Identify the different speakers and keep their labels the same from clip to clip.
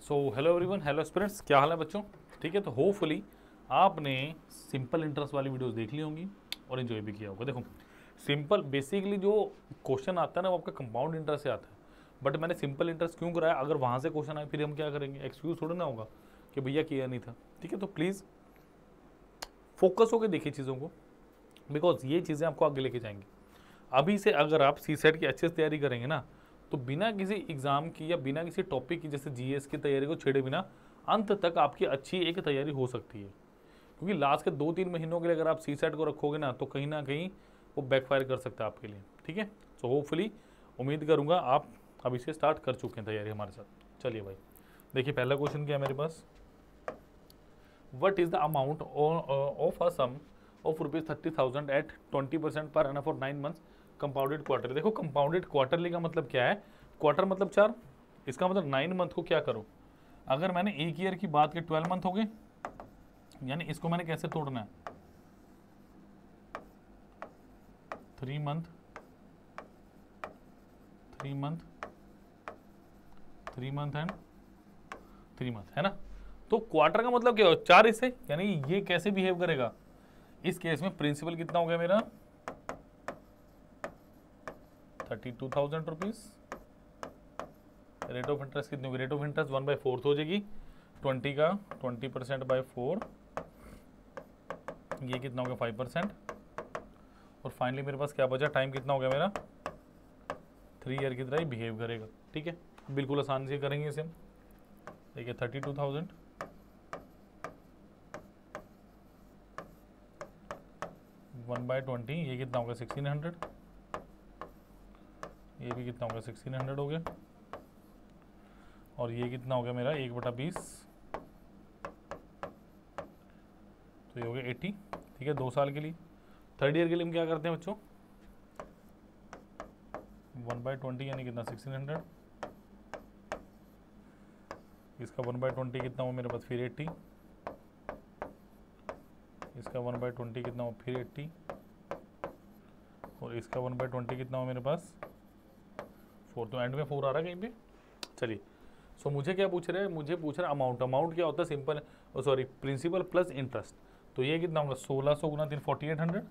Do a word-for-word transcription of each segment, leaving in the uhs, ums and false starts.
Speaker 1: सो hello everyone, hello students, क्या हाल है बच्चों? ठीक है, तो होपफुली आपने सिंपल इंटरेस्ट वाली वीडियोस देख ली होंगी और इन्जॉय भी किया होगा। देखो, सिंपल बेसिकली जो क्वेश्चन आता है ना वो आपका कंपाउंड इंटरेस्ट से आता है, बट मैंने सिंपल इंटरेस्ट क्यों कराया? अगर वहाँ से क्वेश्चन आए फिर हम क्या करेंगे? एक्सक्यूज थोड़ा ना होगा कि भैया किया नहीं था। ठीक है, तो प्लीज़ फोकस होकर देखिए चीज़ों को, बिकॉज ये चीज़ें आपको आगे लेके जाएंगी। अभी से अगर आप सी सेट की अच्छे से तैयारी करेंगे ना, तो बिना किसी एग्ज़ाम की या बिना किसी टॉपिक की जैसे जीएस की तैयारी को छेड़े बिना अंत तक आपकी अच्छी एक तैयारी हो सकती है। क्योंकि लास्ट के दो तीन महीनों के लिए अगर आप सी सेट को रखोगे ना, तो कहीं ना कहीं वो बैकफायर कर सकता है आपके लिए। ठीक है, सो होपफुली उम्मीद करूँगा आप अभी से स्टार्ट कर चुके हैं तैयारी हमारे साथ। चलिए भाई, देखिए पहला क्वेश्चन क्या है मेरे पास। What is the amount of a sum of rupees thirty thousand at twenty percent per annum for nine months compounded quarterly. देखो, कंपाउंडेड क्वार्टरली का मतलब क्या है? क्वार्टर मतलब चार, इसका मतलब नाइन मंथ को क्या करो, अगर मैंने एक ईयर की बात की ट्वेल्व मंथ हो गए, यानी इसको मैंने कैसे तोड़ना है? Three month three month three month and three month, है ना? तो क्वार्टर का मतलब क्या हो? चार इससे, यानी ये कैसे बिहेव करेगा? इस केस में प्रिंसिपल कितना हो गया मेरा? Thirty two thousand rupees. Rate of interest कितनी होगी? Rate of interest one by fourth हो जाएगी, ट्वेंटी का ट्वेंटी परसेंट बाई फोर, ये कितना हो गया? Five percent. और फाइनली मेरे पास क्या बचा? टाइम कितना हो गया मेरा? थ्री ईयर की तरह ही बिहेव करेगा। ठीक है, बिल्कुल आसान से करेंगे इसे हम। देखिए, thirty two thousand one by twenty, ये कितना होगा? Sixteen hundred. ये भी कितना होगा? सिक्सटीन हंड्रेड हो गया। और ये कितना हो गया मेरा? एक बटा बीस, तो ये हो गया एट्टी। ठीक है, दो साल के लिए। थर्ड ईयर के लिए हम क्या करते हैं बच्चों? वन बाई ट्वेंटी यानी कितना? Sixteen hundred. इसका वन बाई ट्वेंटी कितना हो मेरे पास? फिर एट्टी। इसका वन बाई ट्वेंटी कितना हो? फिर एट्टी। और इसका वन बाई ट्वेंटी कितना हो मेरे पास? फोर। तो एंड में फोर आ रहा है कहीं पे? चलिए, सो मुझे क्या पूछ रहे हैं? मुझे पूछ रहे हैं अमाउंट। अमाउंट क्या होता है? Simple, sorry, principal plus interest. तो ये कितना होगा? सोलह सौ गुना तीन, फोर्टी एट हंड्रेड।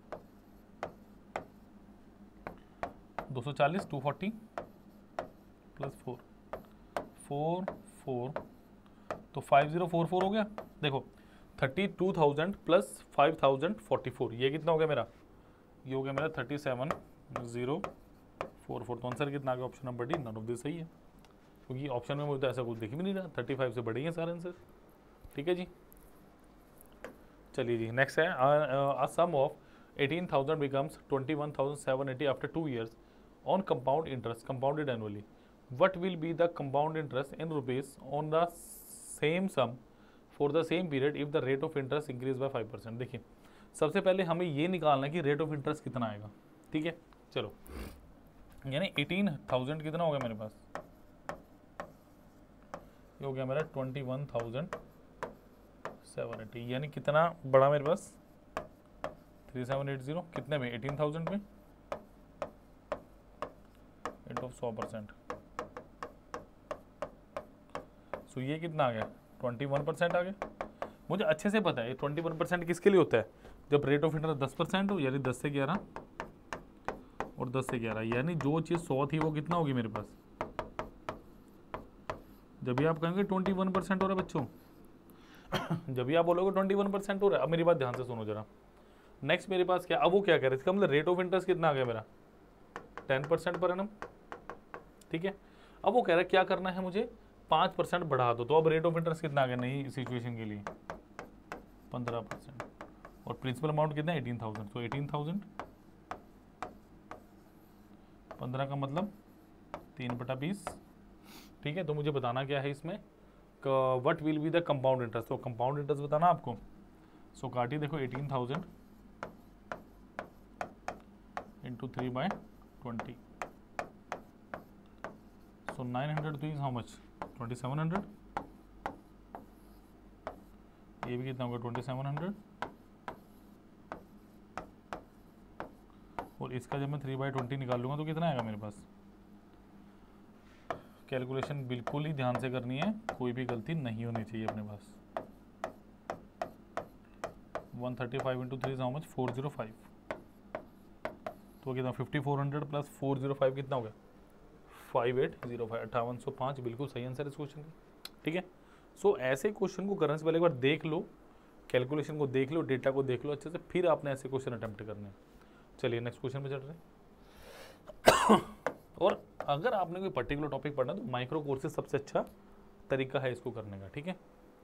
Speaker 1: दो सौ चालीस, two forty plus four, four four, तो फाइव जीरो फोर फोर हो गया। देखो, thirty two thousand plus five thousand forty four, ये कितना हो गया मेरा? ये हो गया मेरा thirty seven zero four four. तो आंसर कितना आ गया? Option number D, none of this सही है, क्योंकि ऑप्शन में मुझे तो ऐसा कुछ दिख भी नहीं रहा। थर्टी फाइव से बड़े ही हैं सारे आंसर। ठीक है जी, चलिए जी, नेक्स्ट है a sum of eighteen thousand becomes twenty one thousand seven eighty after two years on compound interest compounded annually. What will be the compound interest in rupees on the same sum for the same period if the rate of interest increase by five percent. देखिए, सबसे पहले हमें ये निकालना है कि rate of interest कितना आएगा। ठीक है, चलो, यानी एटीन थाउजेंड कितना हो गया मेरे पास? ये हो गया मेरा twenty one thousand seven eighty, यानी कितना बड़ा मेरे पास? Three seven eight zero. कितने में? एटीन थाउजेंड में रेट ऑफ सौ परसेंट। सो ये कितना आ गया? ट्वेंटी वन परसेंट आ गया। मुझे अच्छे से पता है ट्वेंटी वन परसेंट किसके लिए होता है? जब रेट ऑफ इंटरेस्ट दस परसेंट हो, यानी दस से ग्यारह और दस से ग्यारह, यानी जो चीज़ सौ थी वो कितना होगी मेरे पास? जब भी आप कहेंगे ट्वेंटी वन परसेंट हो रहा है बच्चों, जब भी आप बोलोगे ट्वेंटी वन परसेंट हो रहा है। अब मेरी बात ध्यान से सुनो जरा। नेक्स्ट मेरे पास क्या? अब वो क्या कह रहे हैं? इसका मतलब रेट ऑफ इंटरेस्ट कितना आ गया मेरा? Ten percent per annum. ठीक है, अब वो कह रहा है क्या करना है मुझे? पाँच परसेंट बढ़ा दो। तो अब रेट ऑफ इंटरेस्ट कितना आ गया नई सिचुएशन के लिए? पंद्रह परसेंट। और प्रिंसिपल अमाउंट कितना है? Eighteen thousand. तो एटीन थाउजेंड पंद्रह का मतलब तीन बटा बीस। ठीक है, तो मुझे बताना क्या है इसमें? What will be the compound interest. तो कंपाउंड इंटरेस्ट बताना आपको। सो काटिए, देखो eighteen thousand into three by twenty, so nine hundred two is how much? Twenty seven hundred. ये भी कितना होगा? Twenty seven hundred. और इसका जब मैं थ्री बाई ट्वेंटी निकाल लूँगा तो कितना आएगा मेरे पास? कैलकुलेशन बिल्कुल ही ध्यान से करनी है, कोई भी गलती नहीं होनी चाहिए अपने पास। One thirty five into three how much, four zero five, तो कितना fifty four hundred plus four zero five कितना हो गया, फाइव एट जीरो फाइव, अट्ठावन सौ पाँच, बिल्कुल सही आंसर इस क्वेश्चन का। ठीक है, सो so, ऐसे क्वेश्चन को करने से पहले एक बार देख लो, कैलकुलेशन को देख लो, डेटा को देख लो अच्छे से, फिर आपने ऐसे क्वेश्चन अटेम्प्ट करने हैं। चलिए नेक्स्ट क्वेश्चन पे चल रहे हैं। और अगर आपने कोई पर्टिकुलर टॉपिक पढ़ना तो माइक्रो कोर्सेज सबसे अच्छा तरीका है इसको करने का। ठीक है,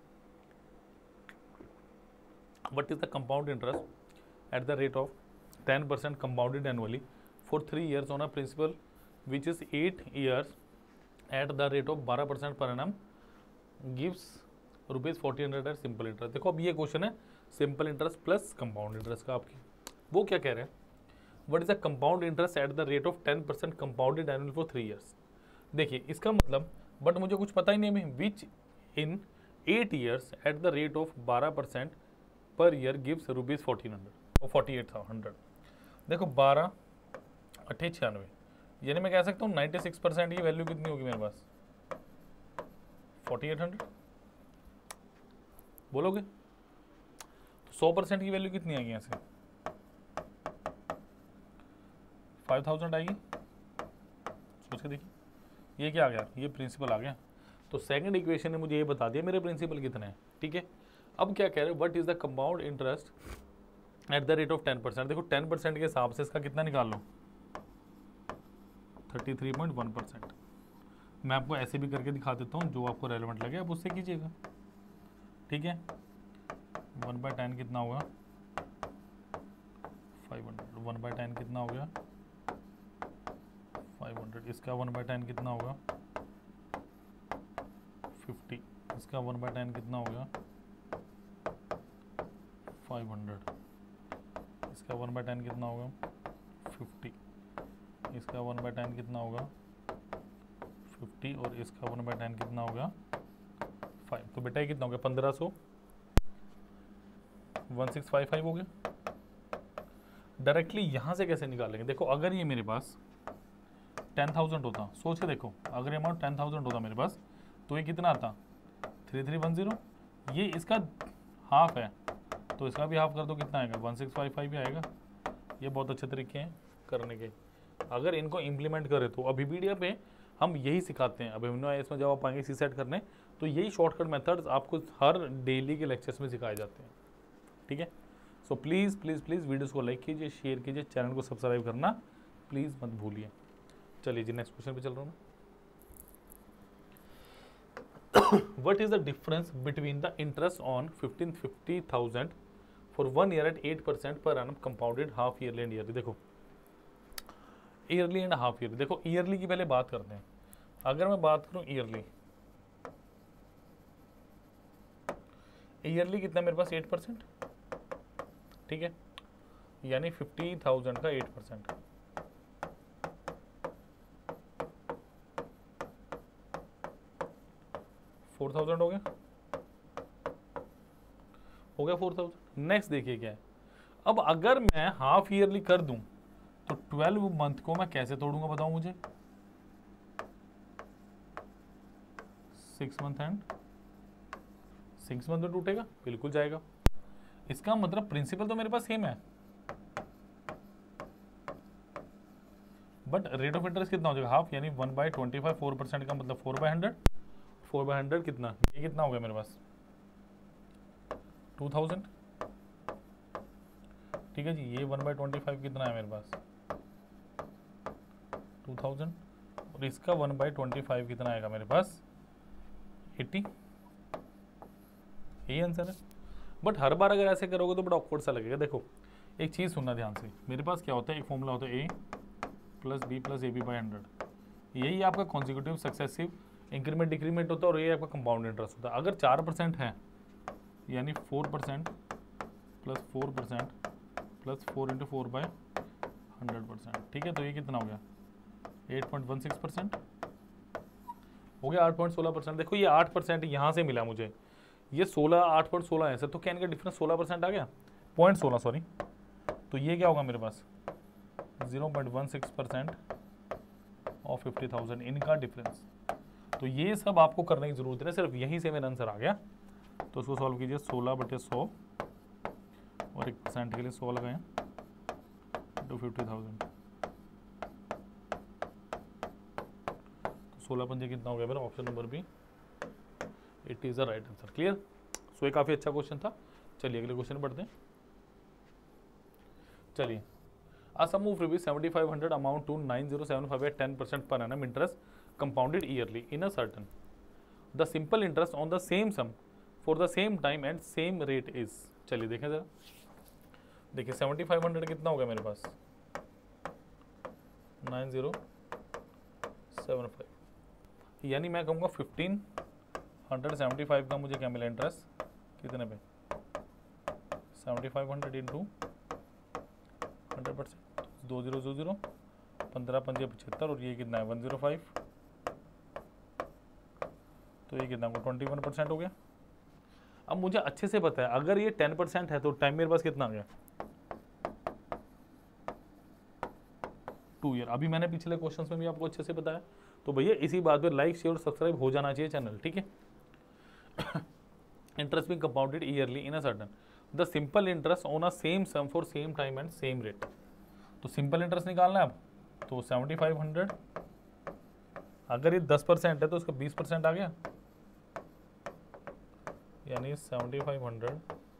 Speaker 1: what is the compound interest at the rate of ten percent compounded annually for three years on a principal which is eight years at the rate of बारह percent per annum gives rupees forty hundred at simple interest. देखो अब ये question है simple interest plus compound interest का। आपकी वो क्या कह रहे हैं, what is the compound interest at the rate of ten percent compounded annually for three years. देखिए इसका मतलब, बट मुझे कुछ पता ही नहीं है, which in eight years at the rate of बारह percent per year gives rupees fourteen hundred और फोर्टी एट हंड्रेड। देखो बारह अट्ठे छियानवे, यानी मैं कह सकता हूँ नाइन्टी सिक्स परसेंट की वैल्यू कितनी होगी मेरे पास, फोर्टी एट हंड्रेड। बोलोगे तो सौ परसेंट की वैल्यू कितनी आएगी यहाँ से, फाइव थाउजेंड आएगी। सोच के देखिए, ये क्या आ गया, ये प्रिंसिपल आ गया। तो सेकंड इक्वेशन ने मुझे ये बता दिया मेरे प्रिंसिपल कितने हैं। ठीक है, अब क्या कह रहे हैं, what is the compound interest at the rate of ten percent. देखो टेन परसेंट के हिसाब से इसका कितना निकाल लो, thirty three point one percent. मैं आपको ऐसे भी करके दिखा देता हूँ, जो आपको रेलेवेंट लगे आप उससे कीजिएगा। ठीक है, वन बाय टेन कितना होगा, five hundred. One by ten कितना हो गया, फाइव हंड्रेड। इसका वन बाय टेन कितना होगा, फिफ्टी। इसका वन बाय टेन कितना होगा, फाइव हंड्रेड। इसका वन बाय टेन कितना होगा, फिफ्टी। इसका वन बाय टेन कितना होगा, फिफ्टी। और इसका वन बाय टेन कितना होगा, फाइव। तो बेटा ये कितना हो गया, पंद्रह सौ, वन सिक्स फाइव फाइव हो गया। डायरेक्टली यहाँ से कैसे निकालेंगे, देखो अगर ये मेरे पास टेन थाउजेंड होता, सोच के देखो, अगर अमाउंट टेन थाउजेंड होता मेरे पास तो ये कितना आता, थ्री थ्री वन जीरो। ये इसका हाफ है तो इसका भी हाफ कर दो, कितना आएगा, वन सिक्स फाइव फाइव भी आएगा। ये बहुत अच्छे तरीके हैं करने के, अगर इनको इम्प्लीमेंट करें तो। अभी वीडियो पे हम यही सिखाते हैं, अभी हमने इसमें जब आप आएंगे सी सेट करने तो यही शॉर्टकट मेथड्स आपको हर डेली के लेक्चर्स में सिखाए जाते हैं। ठीक है, so please please please videos को लाइक कीजिए, शेयर कीजिए, चैनल को सब्सक्राइब करना प्लीज़ मत भूलिए। चलिए जी नेक्स्ट क्वेश्चन पे चल रहा हूँ मैं। What is the difference between the interest on fifteen fifty thousand for one year at eight percent per annum compounded half yearly and yearly. देखो ईयरली एंड हाफ ईयरली, देखो ईयरली की पहले बात करते हैं। अगर मैं बात करूं ईयरली, ईयरली कितना मेरे पास, एट परसेंट। ठीक है, यानी फिफ्टी थाउजेंड का एट परसेंट, फोर थाउजेंड हो गया, हो गया फोर थाउजेंड। नेक्स्ट देखिए क्या है, अब अगर मैं हाफ ईयरली कर दूं तो ट्वेल्व मंथ को मैं कैसे तोड़ूंगा बताओ मुझे, six month and six month में टूटेगा, बिल्कुल जाएगा। इसका मतलब प्रिंसिपल तो मेरे पास सेम है, बट रेट ऑफ इंटरेस्ट कितना हो जाएगा, हाफ, यानी one by twenty five, four percent का मतलब four by hundred. Four by hundred कितना, ये कितना हो गया मेरे पास, टू थाउजेंड। ठीक है जी, ये वन बाई ट्वेंटी फाइव कितना है मेरे पास, टू थाउजेंड। और इसका वन बाई ट्वेंटी फाइव कितना आएगा मेरे पास, एट्टी। यही आंसर है। बट हर बार अगर ऐसे करोगे तो बड़ा ऑकवर्ड सा लगेगा। देखो एक चीज़ सुनना ध्यान से, मेरे पास क्या होता है, एक फॉर्मूला होता है A plus B plus A B by hundred. यही आपका कॉन्जिक्यूटिव सक्सेसिव इंक्रीमेंट डिक्रीमेंट होता है और ये आपका कंपाउंड इंटरेस्ट होता है। अगर चार परसेंट है यानी four percent plus four percent plus four into four by hundred percent. ठीक है, तो ये कितना हो गया, eight point one six percent हो गया, आठ पॉइंट सोलह परसेंट। देखो ये आठ परसेंट यहाँ से मिला मुझे, ये सोलह, आठ पॉइंट सोलह है सर, तो क्या इनका डिफरेंस सोलह परसेंट आ गया, पॉइंट सोलह सॉरी। तो ये क्या होगा मेरे पास, zero point one six percent और फिफ्टी थाउजेंड, इनका डिफरेंस। तो ये सब आपको करने की जरूरत है, सिर्फ यहीं से मेरा आंसर आ गया। तो उसको सॉल्व कीजिए, सोलह बटे सौ और एक परसेंट के लिए सौ लगाएं टू फिफ्टी थाउजेंड, तो सोलह पंजे कितना हो गया मेरा, option number B it is the right answer. Clear? So ये काफ़ी अच्छा क्वेश्चन था। चलिए अगले क्वेश्चन बढ़ते हैं। चलिए, a sum of rupees seventy-five hundred amount to nine thousand seven hundred fifty-eight ten percent per annum interest compounded yearly in a certain the simple interest on the same sum for the same time and same rate is। चलिए देखें जरा, देखिए seventy five hundred कितना हो गया मेरे पास, nine zero seven five, यानी मैं कहूँगा फिफ्टीन हंड्रेड सेवेंटी फाइव का मुझे क्या मिला इंटरेस्ट, कितने पे, seventy five hundred into hundred percent, दो जीरो दो जीरो, पंद्रह पंजे पचहत्तर, और ये कितना है वन जीरो फाइव, तो ये कितना ट्वेंटी वन परसेंट हो गया। अब मुझे अच्छे से पता है अगर ये टेन परसेंट है तो टाइम मेरे पास कितना आ गया, टू ईयर। अभी मैंने पिछले क्वेश्चंस में भी आपको अच्छे से बताया। तो भैया इसी बात पे लाइक शेयर और सब्सक्राइब हो जाना चाहिए चैनल, ठीक है। Interest being compounded yearly in a certain the simple interest on a same sum for same time and same rate. तो सिंपल इंटरेस्ट निकालना है अब, तो सेवेंटी फाइव हंड्रेड, अगर ये दस परसेंट है तो उसका बीस परसेंट आ गया, यानी सेवेंटी फाइव हंड्रेड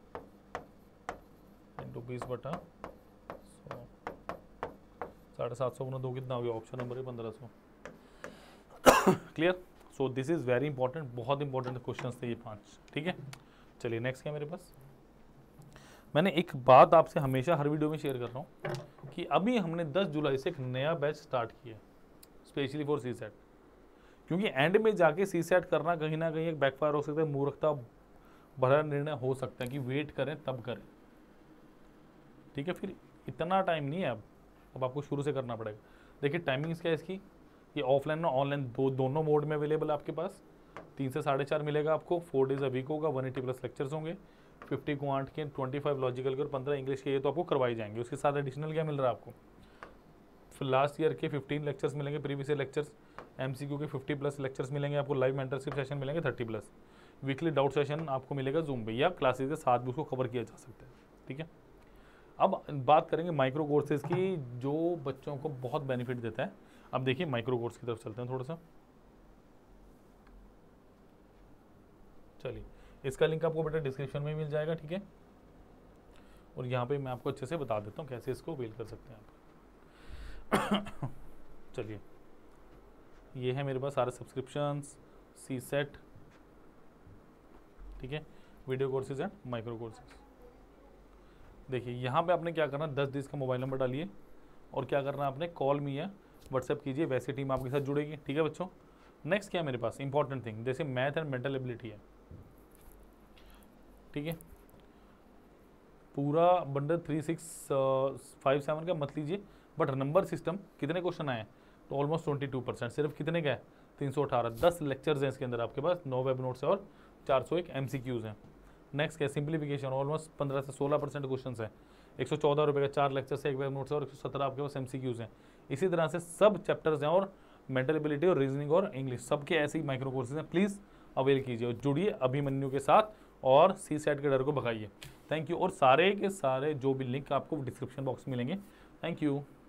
Speaker 1: इंटू बीस बटा सौ, साढ़े सात सौ गुना दो कितना हो गया, ऑप्शन नंबर है पंद्रह सौ। Clear? So this is very important, बहुत इंपॉर्टेंट क्वेश्चंस थे ये पांच, ठीक है। चलिए नेक्स्ट क्या मेरे पास, मैंने एक बात आपसे हमेशा हर वीडियो में शेयर कर रहा हूँ कि अभी हमने दस जुलाई से एक नया बैच स्टार्ट किया स्पेशली फॉर सी सेट, क्योंकि एंड में जाके सी सेट करना कहीं ना कहीं एक बैकफायर हो सकता है, मूर्खता भरा निर्णय हो सकता है कि वेट करें तब करें, ठीक है। फिर इतना टाइम नहीं है अब अब आपको शुरू से करना पड़ेगा। देखिए टाइमिंग्स क्या है इसकी, ये ऑफलाइन और ऑनलाइन दो दोनों मोड में अवेलेबल है आपके पास। तीन से साढ़े चार मिलेगा आपको, फोर डेज अ वीक होगा, वन एटी प्लस लेक्चर्स होंगे, फिफ्टी क्वांट के, ट्वेंटी फाइव लॉजिकल के और पंद्रह इंग्लिश के, ये तो आपको करवाई जाएंगे। उसके साथ एडिशनल क्या मिल रहा है आपको, फिर लास्ट ईयर के फिफ्टीन लेक्चर्स मिलेंगे, प्रीवियस ईयर लेक्चर्स, एमसीक्यू के फिफ्टी प्लस लेक्चर्स मिलेंगे आपको, लाइव मेंटरशिप सेशन मिलेंगे thirty plus, weekly doubt session आपको मिलेगा जूम पे, या क्लासेज के साथ भी उसको कवर किया जा सकता है, ठीक है। अब बात करेंगे माइक्रो कोर्सेज की, जो बच्चों को बहुत बेनिफिट देता है। अब देखिए माइक्रो कोर्स की तरफ चलते हैं थोड़ा सा। चलिए इसका लिंक आपको बेटा डिस्क्रिप्शन में मिल जाएगा, ठीक है। और यहाँ पे मैं आपको अच्छे से बता देता हूँ कैसे इसको अवेल कर सकते हैं आप। चलिए ये है मेरे पास सारे सब्सक्रिप्शंस, सी सेट, ठीक है, video courses and micro courses. देखिए यहाँ पे आपने क्या करना, दस डिजिट का मोबाइल नंबर डालिए और क्या करना आपने, कॉल मी या व्हाट्सएप कीजिए, वैसे टीम आपके साथ जुड़ेगी, ठीक है बच्चों। नेक्स्ट क्या है मेरे पास इंपॉर्टेंट थिंग, जैसे मैथ एंड मेंटल एबिलिटी है, ठीक है। पूरा bundle three six five seven का मत लीजिए, बट नंबर सिस्टम कितने क्वेश्चन आए, तो ऑलमोस्ट ट्वेंटी टू परसेंट, सिर्फ कितने का है, तीन सौ अठारह, दस लेक्चर्स हैं इसके अंदर आपके पास, नौ वेब नोट्स है और चार सौ एक एम सी क्यूज़ हैं। नेक्स्ट क्या, सिंप्लीफिकेशन, ऑलमोस्ट पंद्रह से सोलह परसेंट क्वेश्चन है, एक सौ चौदह रुपये का चार लेक्चर से एक वेब नोट्स है और एक सौ सत्रह आपके पास एम सी क्यूज़ हैं। इसी तरह से सब चैप्टर्स हैं, और मेंटल एबिलिटी और रीजनिंग और इंग्लिश सबके ऐसे ही माइक्रो कोर्सेज हैं। प्लीज़ अवेल कीजिए और जुड़िए अभिमन्यु के साथ और सी सेट के डर को भगाइए। Thank you. और सारे के सारे जो भी लिंक आपको डिस्क्रिप्शन बॉक्स में मिलेंगे। Thank you.